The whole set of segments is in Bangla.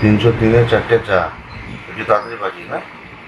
303-এ 4টে চা, একটু তাড়াতাড়ি বাজি না।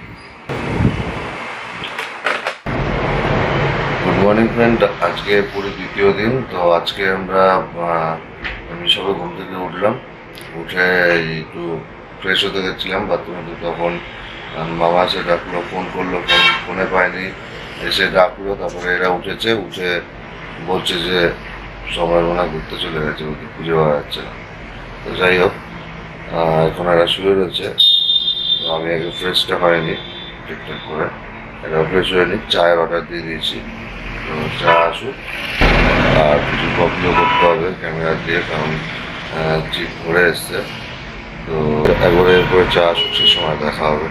গুড মর্নিং ফ্রেন্ড, আজকে পুরো দ্বিতীয় দিন। তো আজকে আমরা সবাই ঘুম থেকে উঠলাম, উঠে একটু ফ্রেশ হতে গেছিলাম বাথরুমে। তো তখন মামা এসে ডাকলো, ফোন করলো, ফোনে পায়নি, এসে ডাকলো। তারপরে এরা উঠেছে, উঠে বলছে যে সবাই মনে হয় ঘুরতে চলে গেছে, ওকে খুঁজে পাওয়া যাচ্ছে না। তো যাই হোক, এখন এরা শুয়ে রয়েছে। তো আমি আগে ফ্রেশটা হয়নি ঠিকঠাক করে, এরা ফ্রেশ হয়নি। চায়ের অর্ডার দিয়ে দিয়েছি, তো চা আসুক, আর কিছু কপিও করতে হবে ক্যামেরা দিয়ে, কারণ জিপ ভরে এসছে। তো একবারে এরপরে চা আসুক, সে সময় দেখা হবে।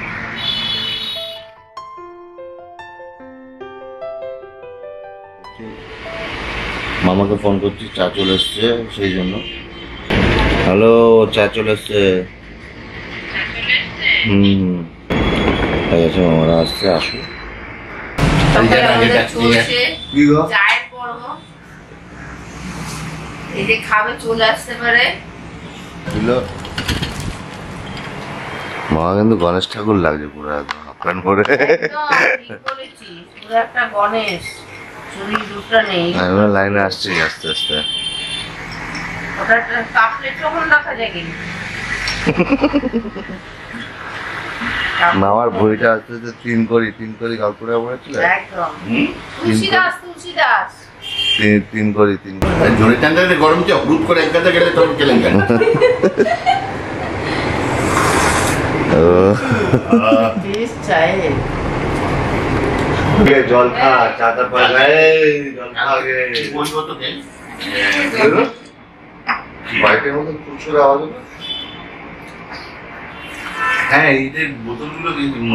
মামাকে ফোন করছি, চা চলে এসছে সেই জন্য। হ্যালো, চা চলে এসছে। ঠিক আছে, মামারা আসছে, আসুক। মামা কিন্তু গণেশ ঠাকুর লাগছে পুরো একদম হাফ করে। লাইনে আসছি আস্তে আস্তে। মামার বইটা আসতে 3 করি গল্প করে পড়েছিল। গরম চা হুট করে এক গাদা গেলে তখন খেলেন কেন? জল খা, চাটা পায় জল খা আগে। বাইকের মধ্যে প্রচুর আওয়াজ হলো। হ্যাঁ, এই যে বোতলগুলো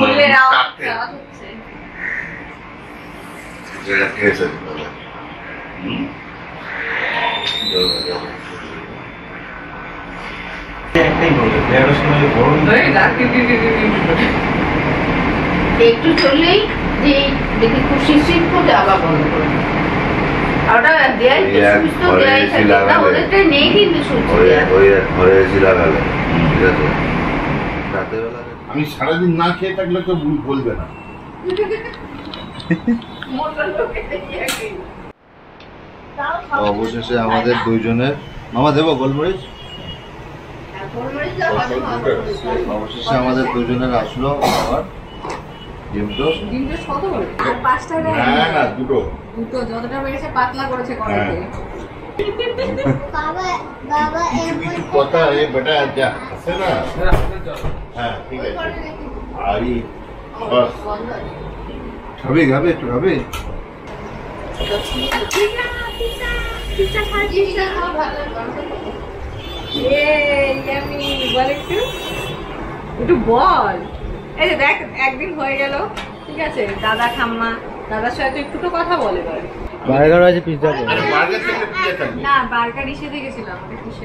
একটু চললেই দেখি খুব শিশির করে আবার বন্ধ করে। আমি সারাদিন না খেয়ে থাকলে তো বলবে না। অবশেষে আমাদের দুইজনের, মামা দেবো গোলমরিচ, অবশেষে আমাদের দুজনের আসলো আবার ডিম টোস্ট। দুটো যতটা বেড়েছে পাতলা করেছে কড়াইতে। কথা বেটা যা আছে না। হ্যাঁ, ঠিক আছে। খাবে একটু খাবে। একটু বল, এই যে দেখ একদিন হয়ে গেল, ঠিক আছে, দাদা ঠাম্মা দাদার সাথে একটু তো কথা বলে। বার্গার আছে, পিৎজা আছে। না, বার্গার ইসে দেখেছিলাম,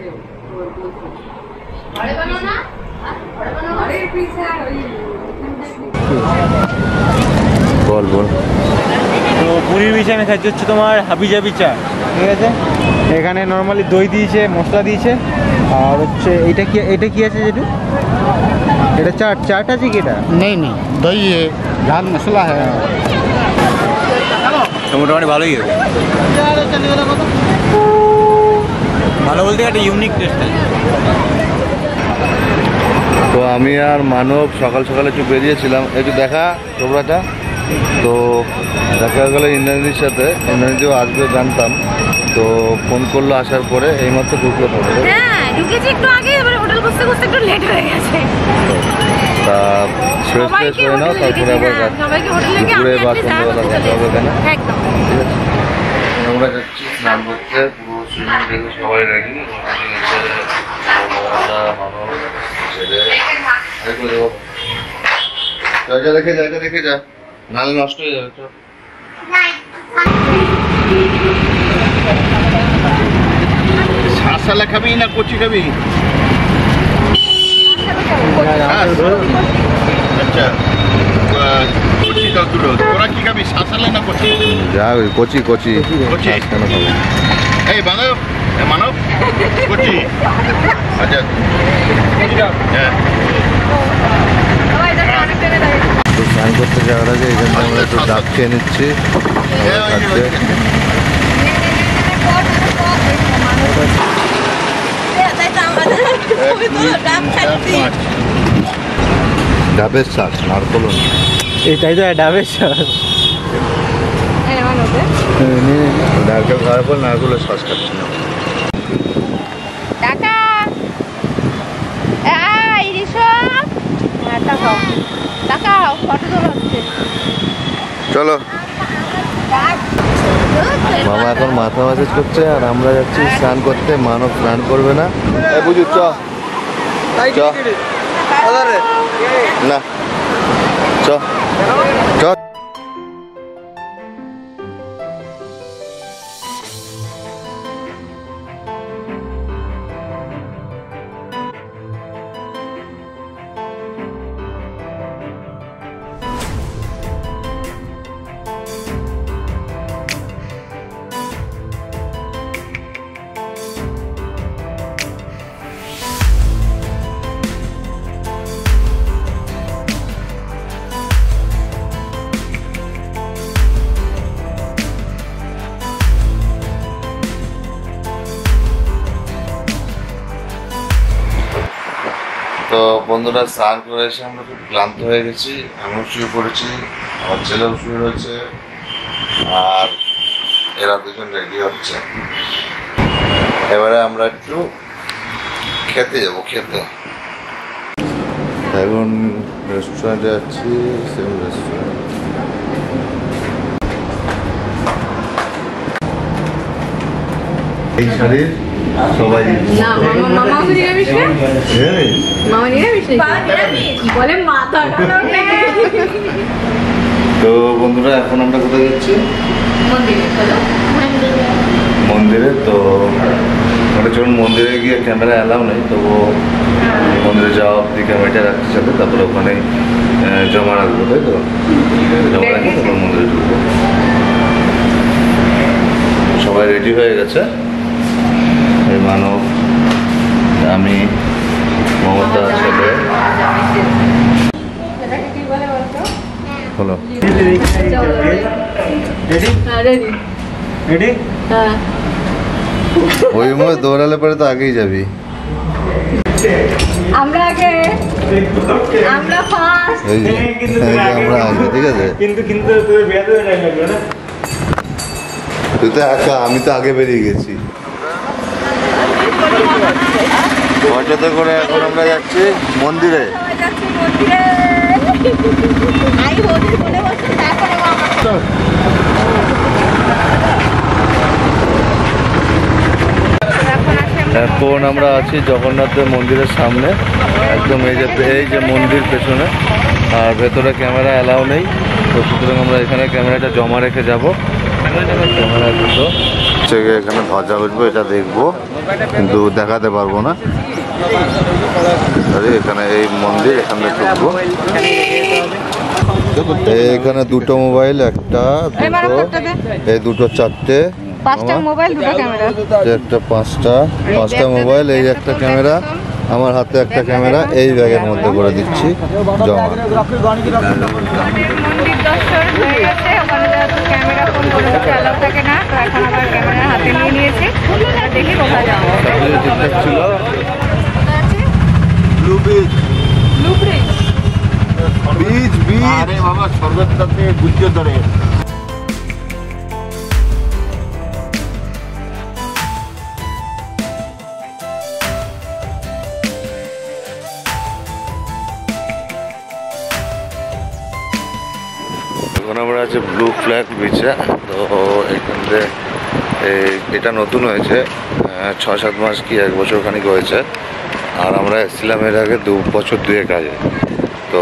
বল বল। তো পুরীর বিচে আমি খাচ্ছি হচ্ছে তোমার হাবিজাবি চা, ঠিক আছে। এখানে নর্মালি দই দিয়েছে, মশলা দিয়েছে, আর হচ্ছে এটা কি আছে যেটু, এটা চাট আছে কি? এটা নেই দই ঝাল মশলা হ্যাঁ, মোটামুটি ভালোই হবে। ভালো বলতে একটা ইউনিক টেস্ট আছে। তো আমি আর মানব সকাল সকালে একটু বেরিয়েছিলাম, একটু দেখা তোমরাটা। তো দেখা গেলো ইন্দ্রাণীর সাথে, ইন্দ্রাণীও আসবে জানতাম। তো ফোন করলো আসার পরে, এইমাত্র ঢুকলো। ঢুকেছি একটু আগে, হোটেল বসতে বসতে একটু লেট হয়ে গেছে। তা ফ্রেশ হয়ে নাও, তারপরে আবার দুপুরে বা সন্ধ্যাবেলা দেখা হবে কেন। ঠিক আছে, আমরা যাচ্ছি স্নান করতে। পুরো সুইমিং দেখে সবাই রেডি। জায়গা রেখে যা, নাহলে নষ্ট হয়ে যাবে। শাঁসালা খাবি না কচি খাবি? আচ্ছা, কচি দাও দুটো। তোরা কি খাবি, শাঁসালা না কচি? যা কচি কচি কচি কেন খাবো? এই মানব কচি। আচ্ছা তো স্নান করতে যাওয়ার আগে এখান থেকে আমরা একটু ডাব খেয়ে নিচ্ছি খাচ্ছে। ডাবের শ্বাস নারকল এটাই তো ডাবের শ্বাস। নারকেল খাওয়ার পর নারকেলের শ্বাস খাচ্ছি না। চলো মামা এখন মাথা ম্যাসাজ করছে আর আমরা যাচ্ছি স্নান করতে। মানব স্নান করবে না, বুঝু চ না চ চ। তো বন্ধুরা স্নান করে এসে আমরা খুব ক্লান্ত হয়ে গেছি। আমিও শুয়ে পড়েছি, আমার ছেলেও শুয়ে রয়েছে, আর এরা দুজন রেডি হচ্ছে। এবারে আমরা একটু খেতে যাবো। খেতে এখন রেস্টুরেন্টে যাচ্ছি, সেম রেস্টুরেন্ট। এই শাড়ির সবাই না মামা তো নিরামিষ না, মামা নিরামিষ বলে মাথা। তো বন্ধুরা এখন আমরা কোথায় যাচ্ছি? মন্দিরে। তো ওটা যখন মন্দিরে গিয়ে ক্যামেরা অ্যালাউ নেই, তো মন্দিরে যাওয়া অব্দি ক্যামেরাটা রাখতে সাথে, তারপরে ওখানে জমা রাখবো, তাই তো? জমা রাখি তারপর মন্দিরে ঢুকবো। সবাই রেডি হয়ে গেছে, মানব, আমি, মমতা, ছেলে। হলো ওই মধ্যে দৌড়ালে পরে তো আগেই যাবি। আমরা আগে, আমরা ফার্স্ট। আমরা আগে, ঠিক আছে। কিন্তু তুই তো একা, আমি তো আগে বেরিয়ে গেছি। অটোতে করে এখন আমরা যাচ্ছি মন্দিরে। এখন আমরা আছি জগন্নাথের মন্দিরের সামনে, একদম এই যে মন্দির পেছনে, আর ভেতরে ক্যামেরা অ্যালাউ নেই, তো সুতরাং আমরা এখানে ক্যামেরাটা জমা রেখে যাব। ক্যামেরা দুটো এখানে ধ্বজা উঠবো, এটা দেখবো কিন্তু দেখাতে পারবো না। আরে এখানে এই মন্দির, এখানে ঢুকবো। এখানে দুটো মোবাইল, একটা দুটো, এই দুটো চারটে, পাঁচটা মোবাইল, দুটো ক্যামেরা, একটা পাঁচটা মোবাইল, এই একটা ক্যামেরা, আমার হাতে একটা ক্যামেরা, এই ব্যাগের মধ্যে করে দিচ্ছি জমা। মন্দির দর্শন হয়ে গেছে, ওখানে ক্যামেরা ফোন করে অ্যালাউ থাকে না, তো এখন আবার ক্যামেরা হাতে নিয়ে নিয়েছি, দেখি কোথায় যাবো। ঠিকঠাক ছিল। বীজ আরে বাবা সর্বত্রতে গুছিয়ে ধরে। এখন আমরা আছি ব্লু ফ্ল্যাগ বিচে। তো এখানে এটা নতুন হয়েছে, 6-7 মাস কি 1 বছর খানিক হয়েছে, আর আমরা এসেছিলাম এর আগে 2 বছর 2 আগে। তো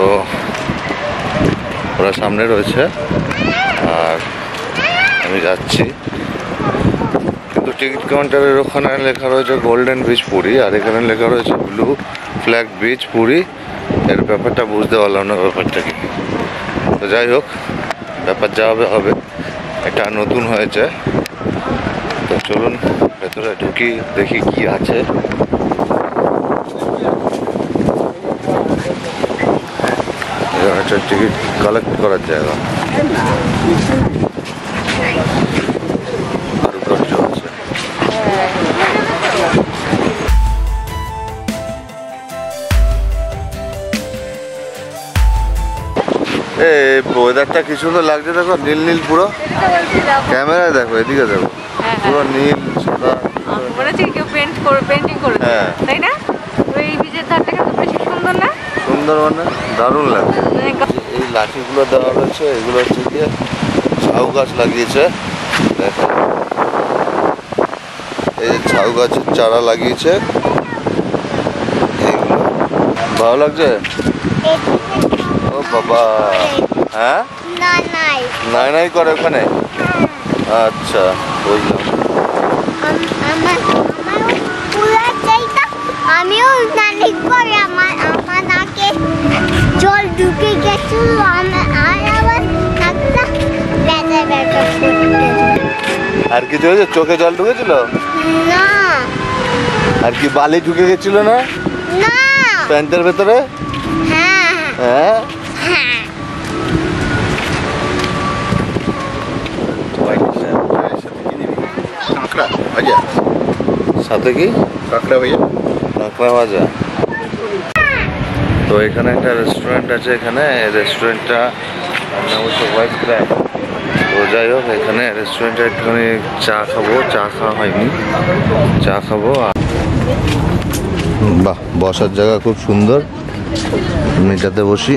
ওরা সামনে রয়েছে আর আমি যাচ্ছি, কিন্তু টিকিট কাউন্টারের ওখানে লেখা রয়েছে গোল্ডেন বিচ পুরী, আর এখানে লেখা রয়েছে ব্লু ফ্ল্যাগ বিচ পুরী। এর ব্যাপারটা বুঝতে পারলাম না ব্যাপারটা কি। তো যাই হোক, ব্যাপার যা হবে, এটা নতুন হয়েছে। তো চলুন ভেতরে ঢুকি, দেখি কি আছে। এক্সট্রা টিকিট কালেক্ট করার জায়গা, কারুকার্য আছে। ওয়েদারটা কি সুন্দর লাগছে, দেখো নীল নীল পুরো। ক্যামেরায় দেখো, এদিকে দেখো, পুরো নীল সাদা। হ্যাঁ, তাই না? এই বীজের ধারটা কিন্তু বেশি সুন্দর না? সুন্দর মানে দারুণ লাগছে। এই লাঠিগুলো দেওয়া রয়েছে, এগুলো হচ্ছে গিয়ে ঝাউ গাছ লাগিয়েছে। দেখো এই ঝাউ গাছের চারা লাগিয়েছে, এইগুলো ভালো লাগছে। ও বাবা, হ্যাঁ নাই নাই করে ওখানে। আচ্ছা বুঝলাম। আমিও নানি করে আমার নাকে জল ঢুকে গেছিল, আর আবার নাকটা ব্যথা ব্যথা করতে। আর কিছু হয়েছে? চোখে জল ঢুকেছিল না। আর কি বালি ঢুকে গেছিল না না প্যান্টের ভেতরে? হ্যাঁ হ্যাঁ, হ্যাঁ। কাঁকড়া ভাজা, সাথে কি কাঁকড়া ভাজা। কাঁকড়া ভাজা। তো এখানে একটা রেস্টুরেন্ট আছে, এখানে রেস্টুরেন্টটা নাম হচ্ছে হোয়াইট ক্র্যাব। তো যাই হোক, এখানে রেস্টুরেন্টে একটুখানি চা খাবো, চা খাওয়া হয়নি, চা খাবো। বাহ, বসার জায়গা খুব সুন্দর, মেটাতে বসি।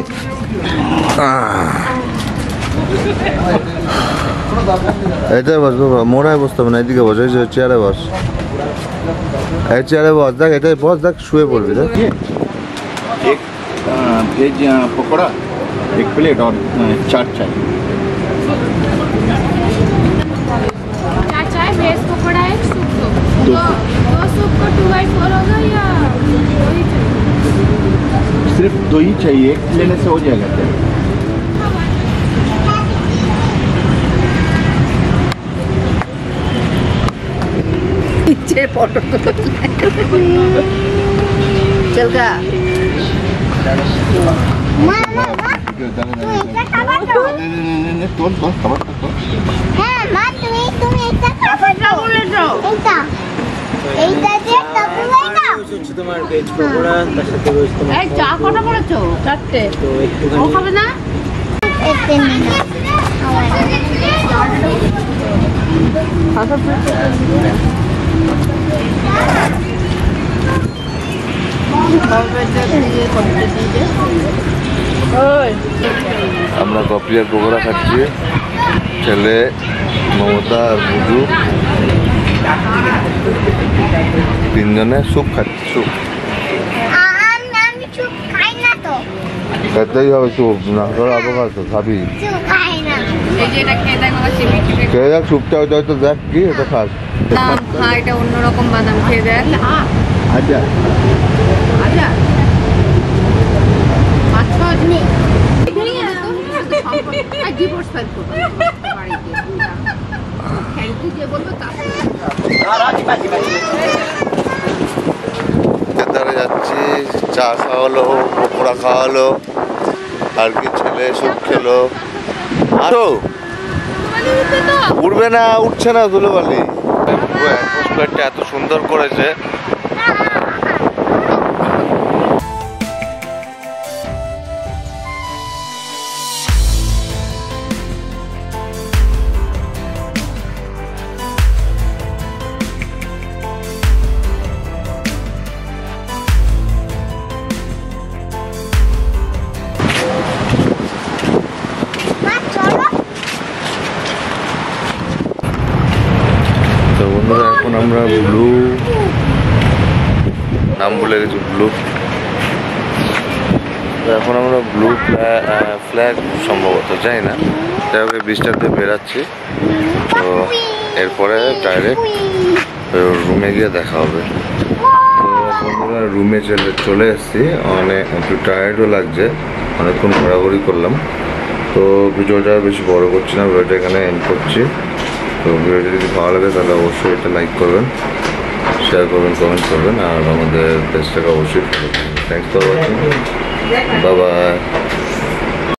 এইটাই বস বাবা, মোড়ায় বসতে হবে না, এদিকে বস, এই যে চেয়ারে বস, এই চেয়ারে বস। দেখ এটাই বস, দেখ শুয়ে পড়বি। দেখ एक वेज पकौड़ा, एक प्लेट और चाट चाय। क्या चाय? वेज पकौड़ा एक सूप दो। दो दो सूप को 2/4 होगा या वही चाहिए? सिर्फ 2 ही चाहिए, एक लेने से हो जाएगा क्या? ফটো চল গা। মা তুমি এটা খাবার তো? তোর বস খাবার তো। হ্যাঁ মা, তুমি এটা খাবার তো বলেছো। এইটা যে তারপরে না তোমার ভেজ পকোড়া, তার সাথে রয়েছে তোমার এই চা কটা করেছো? 4টে। তো ও একটুখানি খাবে না? এতে নিন আমরা কপি আর পকোড়া খাচ্ছি, ছেলে মমতা আর বুজু, তিনজনে স্যুপ খাচ্ছি। স্যুপ আমি চুপ খাই না তো। খেতেই হবে, স্যুপ না করে অবকাশ তো খাবি। চুপ খাই না। এই যে এটা খেয়ে দেখ বাবা, চিনি চিনি খেয়ে দেখ স্যুপটা, ওইটা হয়তো দেখ কি এটা খাস। বাদাম খা, এটা অন্যরকম বাদাম, খেয়ে দেখ। আচ্ছা আচ্ছা আচ্ছা নেই ডিভোর্স ফাইল করবো বাড়িতে। খেলতে যে বলবো তা খেতে যাচ্ছি, চা খাওয়ালো, পকোড়া খাওয়ালো, আর কি ছেলে স্যুপ খেলো। আরো উঠবে না, উঠছে না ধুলোবালি। পুরো অ্যাটমসফিয়ারটা এত সুন্দর করেছে। মা চলো। তো বন্ধুরা, এখন আমরা ব্লু, নাম ভুলে গেছি, ব্লু, এখন আমরা ব্লু ফ্ল্যাগ সম্ভবত, জানি না, যাই হোক ব্রিজটাতে বেরাচ্ছি। তো এরপরে ডাইরেক্ট রুমে গিয়ে দেখা হবে। তো বন্ধুরা, রুমে চলে এসেছি, অনেক একটু টায়ার্ডও লাগছে, অনেকক্ষণ ঘোরাঘুরি করলাম। তো ভিডিওটা বেশি বড় করছি না, ভিডিওটা এখানে এন্ড করছি। তো ভিডিওটি যদি ভালো লাগে তাহলে অবশ্যই এটা লাইক করবেন, শেয়ার করবেন, কমেন্ট করবেন, আর আমাদের পেজটাকে অবশ্যই ফলো করবেন। Thanks for watching, bye by.